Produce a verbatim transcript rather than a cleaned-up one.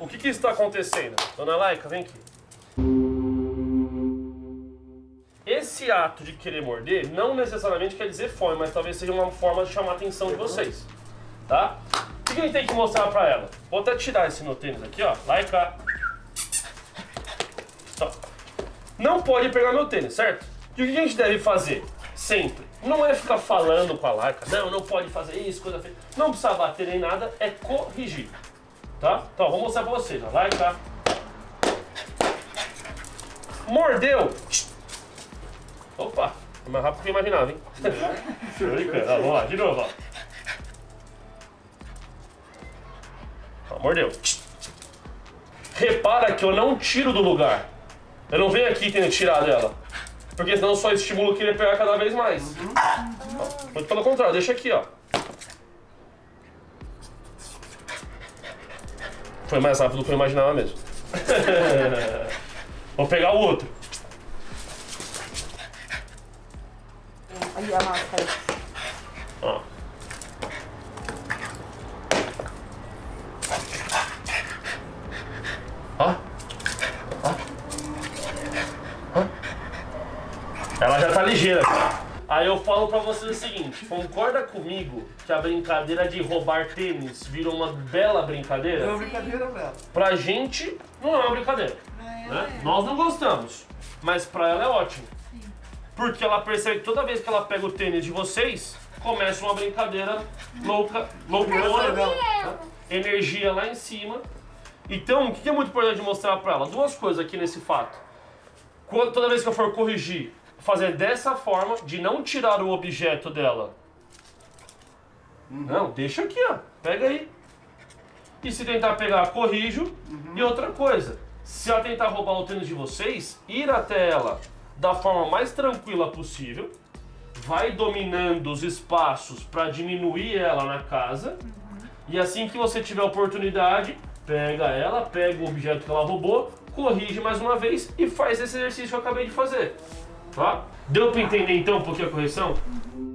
o que que está acontecendo? Dona Laika, vem aqui. Esse ato de querer morder não necessariamente quer dizer fome, mas talvez seja uma forma de chamar a atenção de vocês, tá? O que a gente tem que mostrar pra ela? Vou até tirar esse meu tênis aqui, ó. Laika. Tá. Não pode pegar meu tênis, certo? E o que a gente deve fazer? Sempre. Não é ficar falando com a Laika, não, não pode fazer isso, coisa feia. Não precisa bater nem nada, é corrigir. Tá? Então, vou mostrar pra vocês, ó. Laika. Mordeu. Opa, é mais rápido do que eu imaginava, hein? Tô brincando. Ó, vamos lá, de novo, ó. Ó, mordeu. Repara que eu não tiro do lugar. Eu não venho aqui tendo que tirar dela. Porque senão só estimulo querer pegar cada vez mais. Uhum. Ó, muito pelo contrário, deixa aqui, ó. Foi mais rápido do que eu imaginava mesmo. Vou pegar o outro. Aí a máscara. Ó. Ó. Ó. Ó. Ela já tá ligeira. Aí eu falo pra vocês o seguinte, concorda comigo que a brincadeira de roubar tênis virou uma bela brincadeira? É uma brincadeira, Bela. Pra gente, não é uma brincadeira. Né? Nós não gostamos, mas pra ela é ótimo. Porque ela percebe que toda vez que ela pega o tênis de vocês, começa uma brincadeira louca, loucura, né? Energia lá em cima. Então, o que é muito importante mostrar pra ela? Duas coisas aqui nesse fato. Quando, toda vez que eu for corrigir, fazer dessa forma, de não tirar o objeto dela. Uhum. Não, deixa aqui, ó. Pega aí. E se tentar pegar, corrijo. Uhum. E outra coisa, se ela tentar roubar o tênis de vocês, ir até ela da forma mais tranquila possível, vai dominando os espaços para diminuir ela na casa, uhum. E assim que você tiver a oportunidade, pega ela, pega o objeto que ela roubou, corrige mais uma vez e faz esse exercício que eu acabei de fazer, tá? Deu para entender então um pouquinho a correção? Uhum.